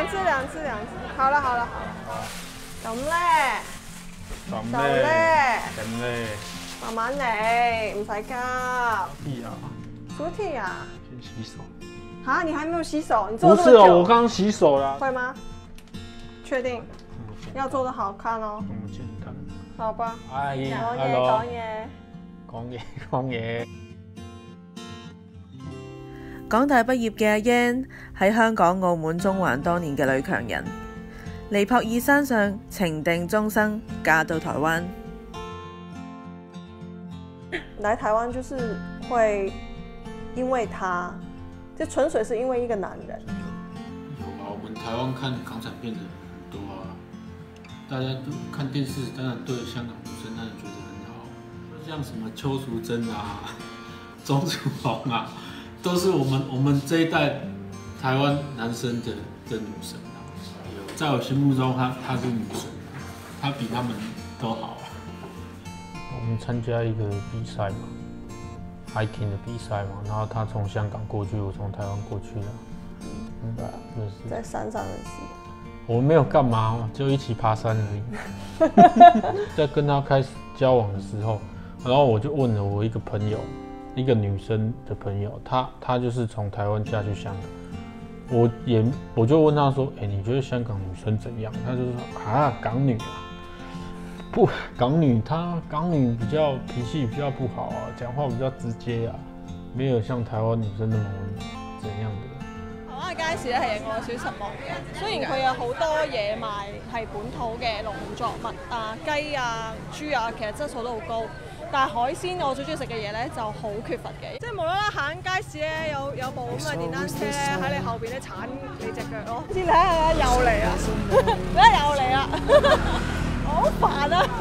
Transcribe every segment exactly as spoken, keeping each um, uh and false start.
次兩次兩次，好啦好啦好啦，咁咧， 咁就咧， 咁咧， 慢慢嚟，唔使急。 屁啊！ 什麼屁啊？ 先洗手。 啊，你還沒有洗手？你做不是哦， 這麼久我剛洗手啦。 會嗎？確定？要做得好看哦。 咁簡單。 好吧。 哎呀， 講嘢講嘢。 講嘢講嘢。 港大畢業嘅阿 Yan 喺香港、澳門、中環多年嘅女強人，尼泊爾山上情定終生，嫁到台灣。 來台灣就是會因為他，就純粹是因為一個男人。 有啊，我們台灣看港產片的很多啊，大家都看電視，當然對香港女生當然覺得很好，像什麼邱淑貞啊、鍾楚紅啊。都是我們我們這一代台灣男生的的女神啊，在我心目中，她她是女神，她比他們都好啊。 我們參加一個比賽嘛 ，hiking 的比賽嘛，然後她從香港過去，我從台灣過去的。嗯，對啊，就是在山上認識。 我們沒有幹嘛，就一起爬山而已。在跟她開始交往的時候，然後我就問了我一個朋友。一個女生的朋友，她她就是從台灣嫁去香港，我也我就問她說，哎、欸，你覺得香港女生怎樣？她就說啊，港女啊，不，港女她港女比較脾氣比較不好啊，講話比較直接啊，沒有像台灣女生那麼怎樣的。 台灣嘅街市咧係令我有少失望嘅，雖然佢有好多嘢賣係本土嘅農作物啊、雞啊、豬啊，其實質素都好高。但係海鮮我最中意食嘅嘢咧就好缺乏嘅，即係無啦啦行街市咧有有部咁嘅電單車喺你後邊咧鏟你隻腳咯，知你睇下又嚟啦，你睇又嚟啦，好煩啊！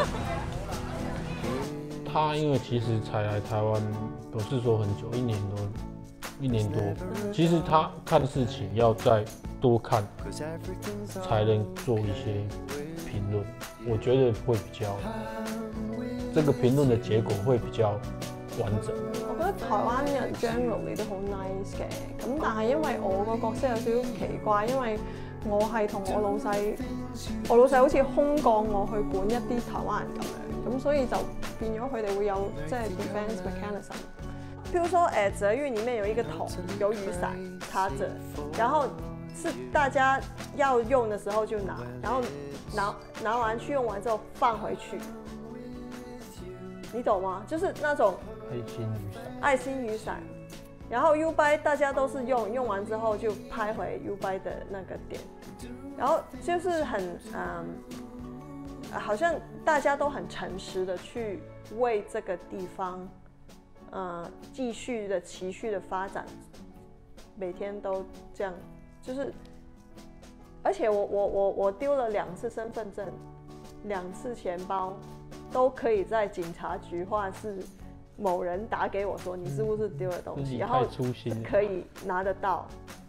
他因為其實才來台灣，不是說很久，一年多，一年多。其實他看事情要再多看，才能做一些評論。我覺得會比較。這個評論的結果會比較完整。 我覺得台灣人 generally 都好 nice 嘅，咁但係因為我個角色有少少奇怪，因為我係同我老細，我老細好似空降我去管一啲台灣人咁樣，咁所以就變咗佢哋會有即係 defense mechanism。譬如說誒澤玉裡面有一個桶有雨傘插着，然後是大家要用的時候就拿，然後拿拿完去用完之後放回去。你懂嗎？就是那種愛心雨傘， 愛心雨傘，然後 U 拜大家都是用，用完之後就拍回 U 拜的那個點，然後就是很嗯，好像大家都很誠實的去為這個地方，嗯，繼續的持續的發展，每天都這樣，就是，而且我我我我丟了兩次身份證，兩次錢包。都可以在警察局或是某人打給我說你是不是丟了東西，然後可以拿得到。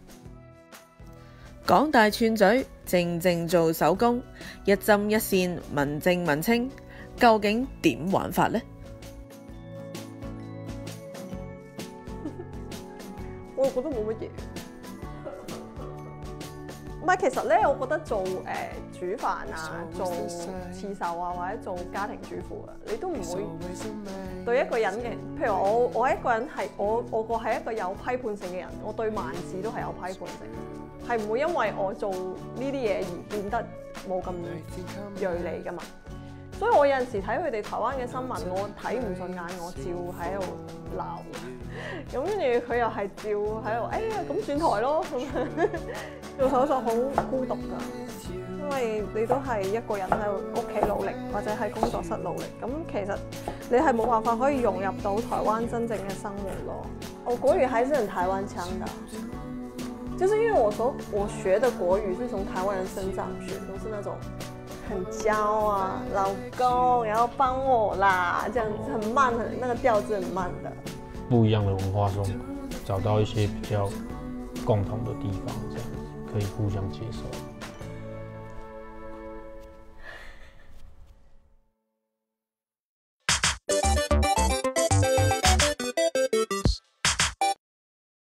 港大串嘴，靜靜做手工，一針一線，文靜文青，究竟點玩法呢？ 我覺得冇乜嘢。唔係，其實咧，我覺得做誒、呃、煮飯啊，做刺繡啊，或者做家庭主婦啊，你都唔會對一個人嘅，譬如我我一個人係我我個係一個有批判性嘅人，我對萬事都係有批判性，係唔會因為我做呢啲嘢而變得冇咁鋭利噶嘛。所以我有陣時睇佢哋台灣嘅新聞，我睇唔順眼，我照喺度鬧。咁跟住佢又係照喺度，哎呀咁轉台咯咁樣。做手術好孤獨㗎，因為你都係一個人喺屋企努力，或者喺工作室努力。咁其實你係冇辦法可以融入到台灣真正嘅生活咯。我國語還是很台灣腔的，就是因為我所我學的國語是從台灣人身上學，都是那種很嬌啊，老公，然後幫我啦，這樣子很慢，很那個調子很慢的。 不一樣的文化中，找到一些比較共同的地方，這樣子可以互相接受。